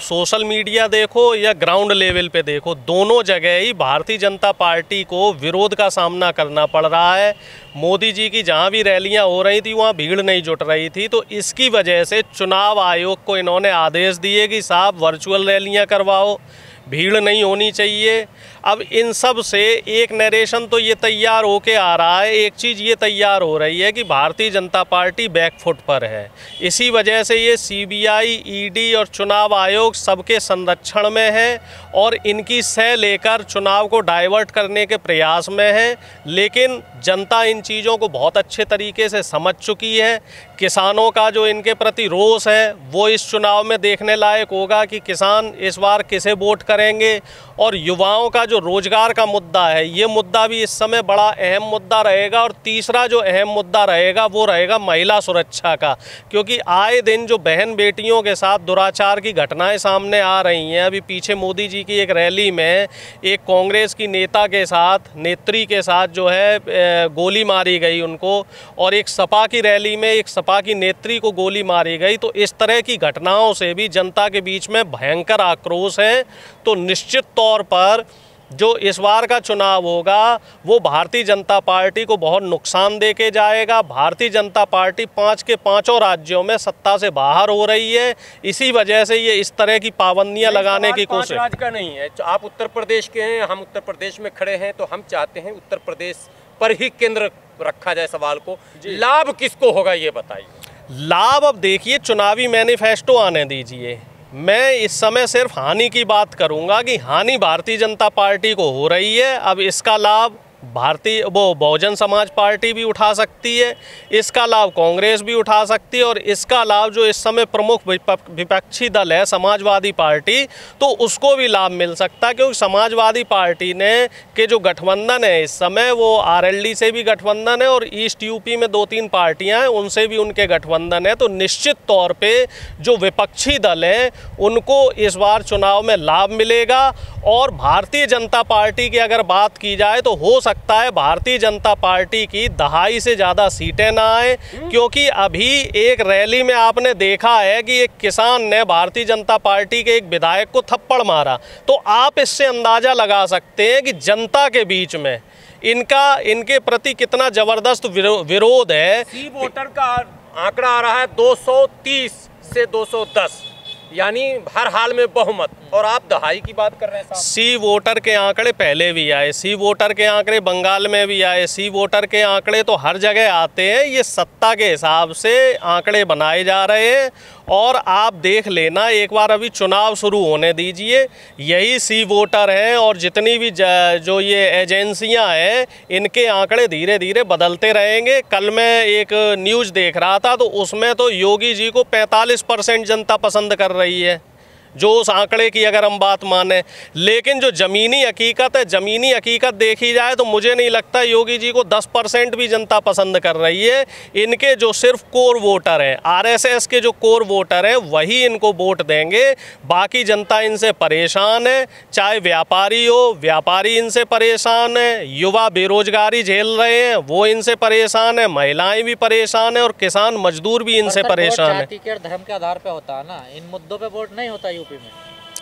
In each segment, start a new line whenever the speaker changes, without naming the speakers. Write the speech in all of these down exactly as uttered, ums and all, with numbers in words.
Social media देखो या ground level पे देखो, दोनों जगह ही भारतीय जनता पार्टी को विरोध का सामना करना पड़ रहा है। मोदी जी की जहाँ भी रैलियाँ हो रही थी वहाँ भीड़ नहीं जुट रही थी, तो इसकी वजह से चुनाव आयोग को इन्होंने आदेश दिए कि साहब वर्चुअल रैलियाँ करवाओ, भीड़ नहीं होनी चाहिए। अब इन सब से एक नरेशन तो ये तैयार होके आ रहा है, एक चीज़ ये तैयार हो रही है कि भारतीय जनता पार्टी बैकफुट पर है। इसी वजह से ये सीबीआई, ईडी और चुनाव आयोग सबके संरक्षण में है और इनकी सह लेकर चुनाव को डाइवर्ट करने के प्रयास में है। लेकिन जनता इन चीज़ों को बहुत अच्छे तरीके से समझ चुकी है। किसानों का जो इनके प्रति रोष है वो इस चुनाव में देखने लायक होगा कि किसान इस बार किसे वोट करेंगे। और युवाओं का जो रोजगार का मुद्दा है, ये मुद्दा भी इस समय बड़ा अहम मुद्दा रहेगा। और तीसरा जो अहम मुद्दा रहेगा वो रहेगा महिला सुरक्षा का, क्योंकि आए दिन जो बहन बेटियों के साथ दुराचार की घटनाएं सामने आ रही हैं। अभी पीछे मोदी जी की एक रैली में एक कांग्रेस की नेता के साथ, नेत्री के साथ जो है गोली मारी गई उनको, और एक सपा की रैली में एक सपा की नेत्री को गोली मारी गई। तो इस तरह की घटनाओं से भी जनता के बीच में भयंकर आक्रोश है। तो निश्चित तौर पर जो इस बार का चुनाव होगा वो भारतीय जनता पार्टी को बहुत नुकसान दे के जाएगा। भारतीय जनता पार्टी पाँच के पाँचों राज्यों में सत्ता से बाहर हो रही है, इसी वजह से ये इस तरह की पाबंदियां लगाने की कोशिश।
राज्य का नहीं है, आप उत्तर प्रदेश के हैं, हम उत्तर प्रदेश में खड़े हैं, तो हम चाहते हैं उत्तर प्रदेश पर ही केंद्र रखा जाए सवाल को। लाभ किसको होगा ये बताइए।
लाभ अब देखिए, चुनावी मैनिफेस्टो आने दीजिए। मैं इस समय सिर्फ हानि की बात करूंगा कि हानि भारतीय जनता पार्टी को हो रही है। अब इसका लाभ भारतीय वो बहुजन समाज पार्टी भी उठा सकती है, इसका लाभ कांग्रेस भी उठा सकती है, और इसका लाभ जो इस समय प्रमुख विपक्षी दल है समाजवादी पार्टी, तो उसको भी लाभ मिल सकता है। क्योंकि समाजवादी पार्टी ने के जो गठबंधन है इस समय वो आरएलडी से भी गठबंधन है और ईस्ट यूपी में दो तीन पार्टियां हैं उनसे भी उनके गठबंधन है। तो निश्चित तौर पे जो विपक्षी दल हैं उनको इस बार चुनाव में लाभ मिलेगा। और भारतीय जनता पार्टी की अगर बात की जाए तो हो सकता है भारतीय जनता पार्टी की दहाई से ज़्यादा सीटें ना आए, क्योंकि अभी एक रैली में आपने देखा है कि एक किसान ने भारतीय जनता पार्टी के एक विधायक को थप्पड़ मारा। तो आप इससे अंदाज़ा लगा सकते हैं कि जनता के बीच में इनका इनके प्रति कितना ज़बरदस्त विरो, विरोध है।
सी वोटर का आंकड़ा आ रहा है दो सौ तीस से दो सौ दस, यानी हर हाल में बहुमत, और आप दहाई की बात कर रहे हैं।
सी वोटर के आंकड़े पहले भी आए, सी वोटर के आंकड़े बंगाल में भी आए, सी वोटर के आंकड़े तो हर जगह आते हैं। ये सत्ता के हिसाब से आंकड़े बनाए जा रहे हैं। और आप देख लेना, एक बार अभी चुनाव शुरू होने दीजिए, यही सी वोटर हैं और जितनी भी जो ये एजेंसियां हैं इनके आंकड़े धीरे धीरे बदलते रहेंगे। कल मैं एक न्यूज़ देख रहा था तो उसमें तो योगी जी को पैंतालीस परसेंट जनता पसंद कर रही है, जो उस आंकड़े की अगर हम बात माने। लेकिन जो ज़मीनी हकीकत है, ज़मीनी हकीकत देखी जाए तो मुझे नहीं लगता योगी जी को दस परसेंट भी जनता पसंद कर रही है। इनके जो सिर्फ कोर वोटर हैं, आरएसएस के जो कोर वोटर हैं वही इनको वोट देंगे। बाकी जनता इनसे परेशान है, चाहे व्यापारी हो, व्यापारी इनसे परेशान है, युवा बेरोजगारी झेल रहे हैं वो इनसे परेशान है, महिलाएँ भी परेशान हैं और किसान मजदूर भी इनसे परेशान है।
जाति के धर्म के आधार पर होता है ना, इन मुद्दों पर वोट नहीं होता। यूपी में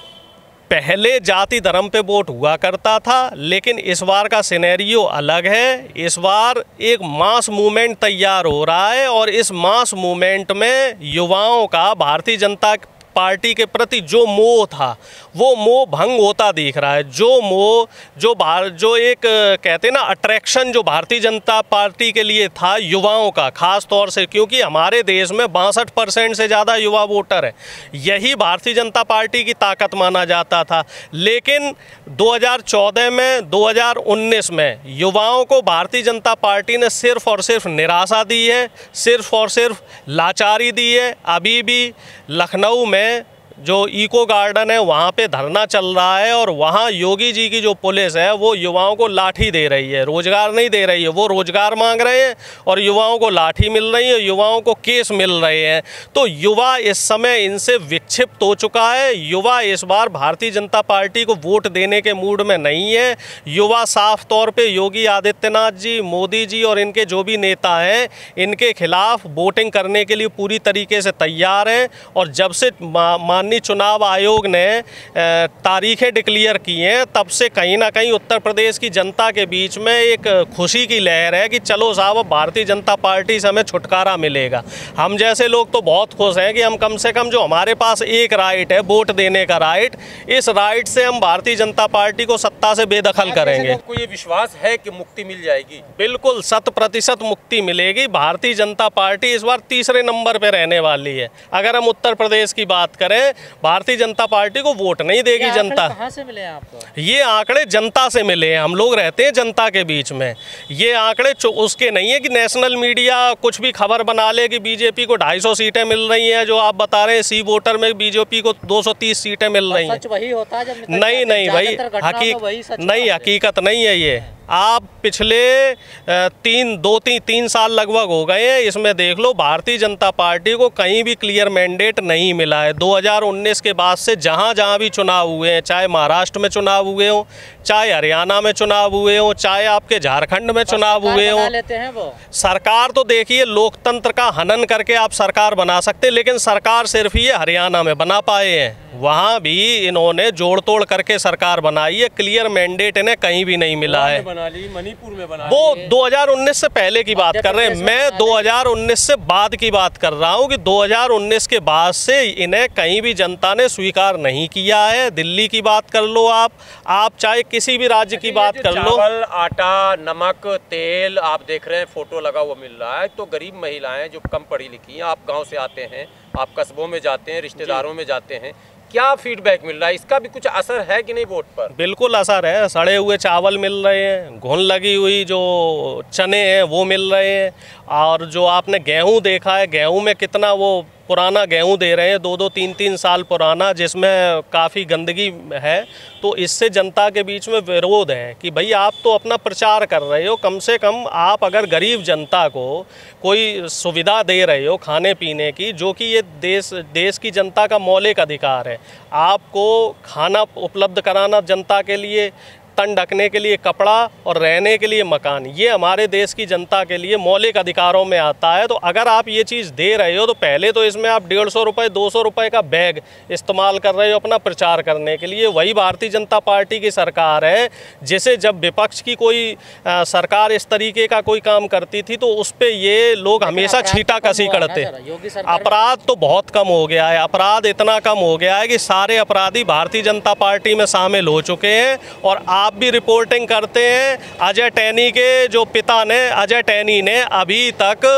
पहले जाति धर्म पे वोट हुआ करता था, लेकिन इस बार का सिनेरियो अलग है। इस बार एक मास मूवमेंट तैयार हो रहा है और इस मास मूवमेंट में युवाओं का भारतीय जनता पार्टी के प्रति जो मोह था वो मोह भंग होता दिख रहा है। जो मोह जो भार जो एक कहते हैं ना अट्रैक्शन जो भारतीय जनता पार्टी के लिए था युवाओं का, खास तौर से क्योंकि हमारे देश में बासठ परसेंट से ज़्यादा युवा वोटर है, यही भारतीय जनता पार्टी की ताकत माना जाता था। लेकिन दो हज़ार चौदह में, दो हज़ार उन्नीस में युवाओं को भारतीय जनता पार्टी ने सिर्फ और सिर्फ निराशा दी है, सिर्फ और सिर्फ लाचारी दी है। अभी भी लखनऊ में जो इको गार्डन है वहाँ पे धरना चल रहा है और वहाँ योगी जी की जो पुलिस है वो युवाओं को लाठी दे रही है, रोजगार नहीं दे रही है। वो रोजगार मांग रहे हैं और युवाओं को लाठी मिल रही है, युवाओं को केस मिल रहे हैं। तो युवा इस समय इनसे विक्षिप्त हो चुका है। युवा इस बार भारतीय जनता पार्टी को वोट देने के मूड में नहीं है। युवा साफ तौर पे योगी आदित्यनाथ जी, मोदी जी और इनके जो भी नेता हैं इनके खिलाफ वोटिंग करने के लिए पूरी तरीके से तैयार हैं। और जब से मा, माननीय चुनाव आयोग ने तारीखें डिक्लेयर की हैं, तब से कहीं ना कहीं उत्तर प्रदेश की जनता के बीच में एक खुशी की लहर है कि चलो साहब अब भारतीय जनता पार्टी से हमें छुटकारा मिलेगा। हम जैसे लोग तो बहुत खुश हैं कि हम कम से कम जो हमारे पास एक राइट है वोट देने का राइट, इस राइट से हम भारतीय जनता पार्टी को सत्ता से बेदखल करेंगे।
आपको ये विश्वास है कि मुक्ति मिल जाएगी?
बिल्कुल शत प्रतिशत मुक्ति मिलेगी। भारतीय जनता पार्टी इस बार तीसरे नंबर पे रहने वाली है। अगर हम उत्तर प्रदेश की बात करें, भारतीय जनता पार्टी को वोट नहीं देगी जनता।
कहाँ से मिले आपको
ये आंकड़े? जनता से मिले हैं। हम लोग रहते हैं जनता के बीच में। ये आंकड़े उसके नहीं है कि नेशनल मीडिया कुछ भी खबर बना ले कि बीजेपी को ढाई सौ सीटें मिल रही हैं, जो आप बता रहे हैं सी वोटर में बीजेपी को दो सौ तीस सीटें मिल रही हैं।
सच वही होता है जब
नहीं नहीं भाई, हकीकत नहीं, हकीकत नहीं है ये। आप पिछले तीन दो तीन तीन साल लगभग हो गए हैं, इसमें देख लो भारतीय जनता पार्टी को कहीं भी क्लियर मैंडेट नहीं मिला है। दो हज़ार उन्नीस के बाद से जहां जहां भी चुनाव हुए हैं, चाहे महाराष्ट्र में चुनाव हुए हो, चाहे हरियाणा में चुनाव हुए हो, चाहे आपके झारखंड में चुनाव हुए हो,
लेते हैं वो
सरकार तो देखिए लोकतंत्र का हनन करके आप सरकार बना सकते, लेकिन सरकार सिर्फ ये हरियाणा में बना पाए हैं। वहाँ भी इन्होंने जोड़ तोड़ करके सरकार बनाई है, क्लियर मैंडेट इन्हें कहीं भी नहीं मिला है।
बना ली, मणिपुर में बना
वो दो हज़ार उन्नीस से पहले की बात कर रहे हैं, मैं दो हज़ार उन्नीस से बाद की बात कर रहा हूँ कि दो हज़ार उन्नीस के बाद से इन्हें कहीं भी जनता ने स्वीकार नहीं किया है। दिल्ली की बात कर लो, आप आप चाहे किसी भी राज्य की बात कर लो,
चावल, आटा, नमक, तेल आप देख रहे हैं फोटो लगा हुआ मिल रहा है। तो गरीब महिलाएं जो कम पढ़ी लिखी हैं, आप गाँव से आते हैं, आप कस्बों में जाते हैं, रिश्तेदारों में जाते हैं, क्या फीडबैक मिल रहा है? इसका भी कुछ असर है कि नहीं वोट पर?
बिल्कुल असर है। सड़े हुए चावल मिल रहे हैं, घुन लगी हुई जो चने हैं वो मिल रहे हैं, और जो आपने गेहूं देखा है, गेहूं में कितना वो पुराना गेहूं दे रहे हैं, दो दो तीन तीन साल पुराना, जिसमें काफ़ी गंदगी है। तो इससे जनता के बीच में विरोध है कि भाई आप तो अपना प्रचार कर रहे हो, कम से कम आप अगर गरीब जनता को कोई सुविधा दे रहे हो खाने पीने की, जो कि ये देश देश की जनता का मौलिक अधिकार है, आपको खाना उपलब्ध कराना जनता के लिए, तन ढकने के लिए कपड़ा और रहने के लिए मकान, ये हमारे देश की जनता के लिए मौलिक अधिकारों में आता है। तो अगर आप ये चीज़ दे रहे हो तो पहले तो इसमें आप डेढ़ सौ रुपये दो सौ रुपये का बैग इस्तेमाल कर रहे हो अपना प्रचार करने के लिए। वही भारतीय जनता पार्टी की सरकार है जिसे जब विपक्ष की कोई आ, सरकार इस तरीके का कोई काम करती थी तो उस पर ये लोग हमेशा छीटा कसी करते। अपराध तो बहुत कम हो गया है, अपराध इतना कम हो गया है कि सारे अपराधी भारतीय जनता पार्टी में शामिल हो चुके हैं। और आप भी रिपोर्टिंग करते हैं, अजय टैनी के जो पिता ने, अजय टैनी ने अभी तक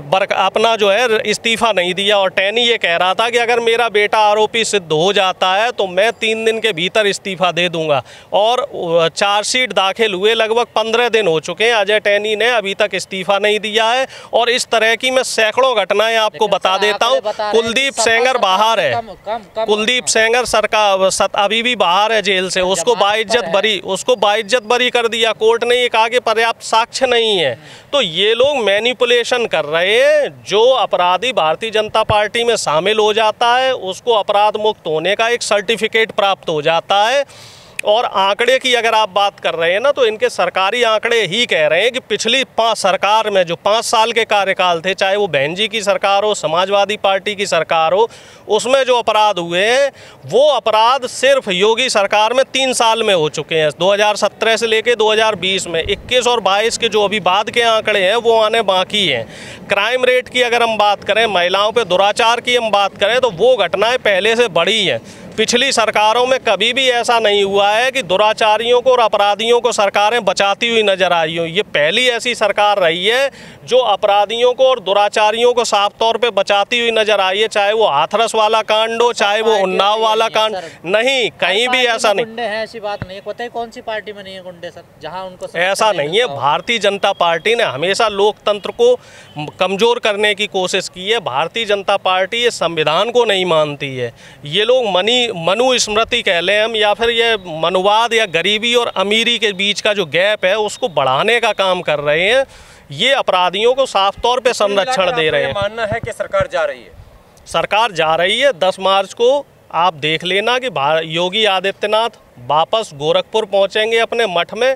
अपना जो है इस्तीफा नहीं दिया, और टैनी ये कह रहा था कि अगर मेरा बेटा आरोपी सिद्ध हो जाता है तो मैं तीन दिन के भीतर इस्तीफा दे दूंगा। और चार्जशीट दाखिल हुए लगभग पंद्रह दिन हो चुके हैं, अजय टैनी ने अभी तक इस्तीफा नहीं दिया है। और इस तरह की मैं सैकड़ों घटनाएं आपको बता देता हूँ। कुलदीप सेंगर बाहर है, कुलदीप सेंगर सरकार अभी भी बाहर है जेल से, उसको बाइज्जत बरी उसको बाइज्जत बरी कर दिया कोर्ट ने, ये कहा कि पर्याप्त साक्ष्य नहीं है। तो ये लोग मैनिपुलेशन कर रहे हैं। जो अपराधी भारतीय जनता पार्टी में शामिल हो जाता है उसको अपराध मुक्त होने का एक सर्टिफिकेट प्राप्त हो जाता है। और आंकड़े की अगर आप बात कर रहे हैं ना, तो इनके सरकारी आंकड़े ही कह रहे हैं कि पिछली पाँच सरकार में जो पाँच साल के कार्यकाल थे, चाहे वो बहन जी की सरकार हो, समाजवादी पार्टी की सरकार हो, उसमें जो अपराध हुए हैं वो अपराध सिर्फ योगी सरकार में तीन साल में हो चुके हैं। दो हज़ार सत्रह से लेके दो हज़ार बीस में इक्कीस और बाईस के जो अभी बाद के आंकड़े हैं वो आने बाकी हैं। क्राइम रेट की अगर हम बात करें, महिलाओं पे दुराचार की हम बात करें, तो वो घटनाएं पहले से बढ़ी हैं। पिछली सरकारों में कभी भी ऐसा नहीं हुआ है कि दुराचारियों को और अपराधियों को सरकारें बचाती हुई नजर आई हो। ये पहली ऐसी सरकार रही है जो अपराधियों को और दुराचारियों को साफ तौर पे बचाती हुई नजर आई है, चाहे वो हाथरस वाला कांड हो, चाहे वो उन्नाव वाला कांड। नहीं, कहीं भी ऐसा नहीं
गुंडे हैं, ऐसी बात नहीं। पता है कौन सी पार्टी में नहीं है गुंडे सर, जहां उनको
ऐसा नहीं है। भारतीय जनता पार्टी ने हमेशा लोकतंत्र को कमजोर करने की कोशिश की है। भारतीय जनता पार्टी ये संविधान को नहीं मानती है। ये लोग मनी मनु स्मृति कह लें हम, या फिर ये मनुवाद या गरीबी और अमीरी के बीच का जो गैप है उसको बढ़ाने का काम कर रहे हैं। ये अपराधियों को साफ तौर पे संरक्षण दे रहे हैं।
मानना है कि सरकार जा रही है,
सरकार जा रही है। दस मार्च को आप देख लेना कि योगी आदित्यनाथ वापस गोरखपुर पहुंचेंगे अपने मठ में।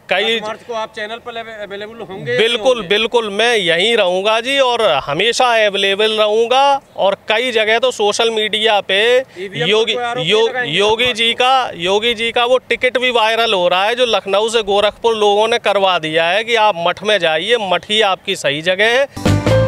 कई
मार्च को आप चैनल पर अवेलेबल होंगे?
बिल्कुल बिल्कुल, मैं यहीं रहूंगा जी और हमेशा अवेलेबल रहूंगा। और कई जगह तो सोशल मीडिया पे योगी यो, योगी जी का योगी जी का वो टिकट भी वायरल हो रहा है जो लखनऊ से गोरखपुर लोगों ने करवा दिया है कि आप मठ में जाइए, मठ ही आपकी सही जगह है।